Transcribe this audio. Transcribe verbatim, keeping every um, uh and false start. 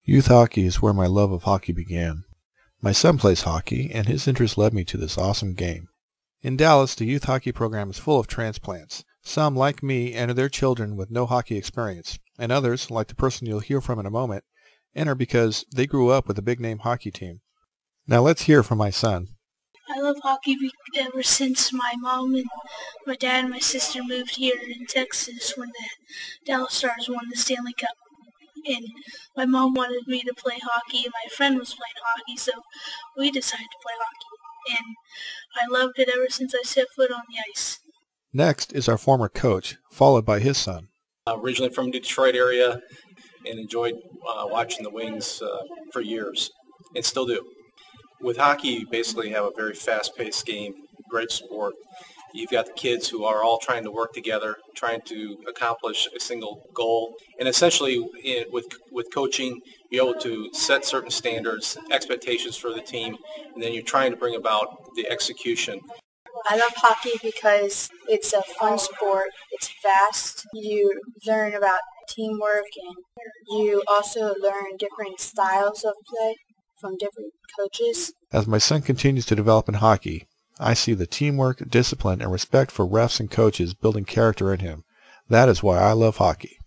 Youth hockey is where my love of hockey began. My son plays hockey, and his interest led me to this awesome game. In Dallas, the youth hockey program is full of transplants. Some, like me, enter their children with no hockey experience, and others, like the person you'll hear from in a moment, enter because they grew up with a big-name hockey team. Now let's hear from my son. I love hockey ever since my mom and my dad and my sister moved here in Texas when the Dallas Stars won the Stanley Cup. And my mom wanted me to play hockey, and my friend was playing hockey, so we decided to play hockey. And I loved it ever since I set foot on the ice. Next is our former coach, followed by his son. Uh, originally from the Detroit area, and enjoyed uh, watching the Wings uh, for years, and still do. With hockey, you basically have a very fast-paced game, great sport. You've got the kids who are all trying to work together, trying to accomplish a single goal. And essentially, in, with with coaching, you're able to set certain standards, expectations for the team, and then you're trying to bring about the execution. I love hockey because it's a fun sport. It's fast. You learn about teamwork, and you also learn different styles of play from different coaches. As my son continues to develop in hockey, I see the teamwork, discipline, and respect for refs and coaches building character in him. That is why I love hockey.